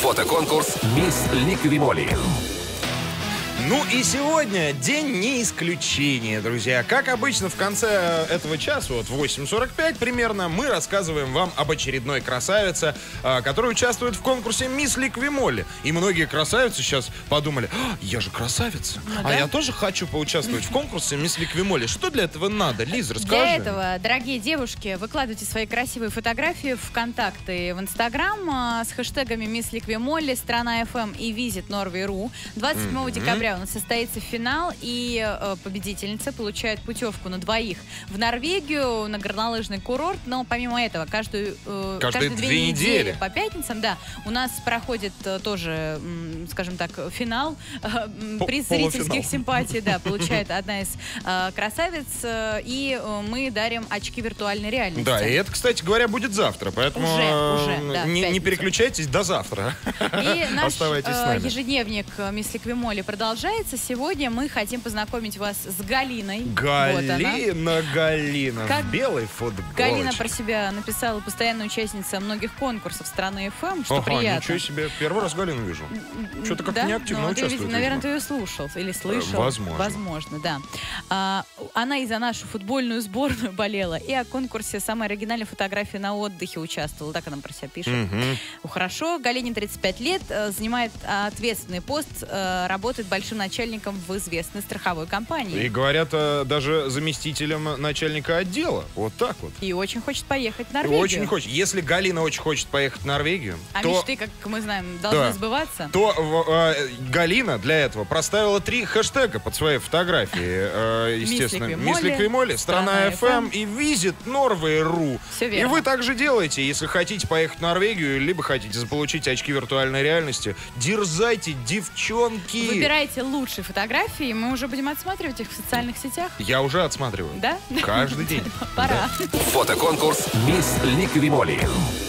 Фотоконкурс «Мисс Ликвимоли». Ну и сегодня день не исключение, друзья. Как обычно, в конце этого часа, вот в 8:45 примерно, мы рассказываем вам об очередной красавице, которая участвует в конкурсе «Мисс Ликвимоли». И многие красавицы сейчас подумали: я же красавица, я тоже хочу поучаствовать в конкурсе «Мисс Ликвимоли». Что для этого надо? Лиз, расскажи. Для этого, дорогие девушки, выкладывайте свои красивые фотографии в контакты в Инстаграм с хэштегами «Мисс Ликвимоли», «Страна ФМ» и «Visit Norway.ru». 27 декабря у нас состоится финал, и победительница получает путевку на двоих в Норвегию, на горнолыжный курорт. Но помимо этого, каждые 2 недели по пятницам, да, у нас проходит тоже, скажем так, финал. Приз зрительских симпатий, да, получает одна из красавиц. И мы дарим очки виртуальной реальности. Да, и это, кстати говоря, будет завтра, поэтому уже, да, не переключайтесь до завтра. И наш Оставайтесь с нами. ежедневник «Мисс Ликвимоли» продолжается. Сегодня мы хотим познакомить вас с Галиной. Галина. Как в белой футболке. Галина про себя написала: постоянная участница многих конкурсов страны ФМ, что приятно. Ничего себе. Первый раз Галину вижу. Что-то как-то неактивно участвует. Наверное, ты ее слушал или слышал. Возможно, да. Она и за нашу футбольную сборную болела, и о конкурсе «Самая оригинальная фотография на отдыхе» участвовала. Так она про себя пишет. Хорошо. Галине 35 лет, занимает ответственный пост, работает большим начальником в известной страховой компании. И говорят, даже заместителем начальника отдела. Вот так вот. И очень хочет поехать в Норвегию. Очень хочет. Если Галина очень хочет поехать в Норвегию, то мечты, как мы знаем, должны сбываться. То Галина для этого проставила 3 хэштега под своей фотографией. Естественно, «Мисс Ликвимоли», «Страна ФМ» и «Visit Norway.ru». Все верно. И вы также делаете, если хотите поехать в Норвегию, либо хотите заполучить очки виртуальной реальности. Дерзайте, девчонки! Выбирайте лучшие фотографии, мы уже будем отсматривать их в социальных сетях. Я уже отсматриваю. Да? Каждый день. Пора. Фотоконкурс «Мисс Ликвимоли».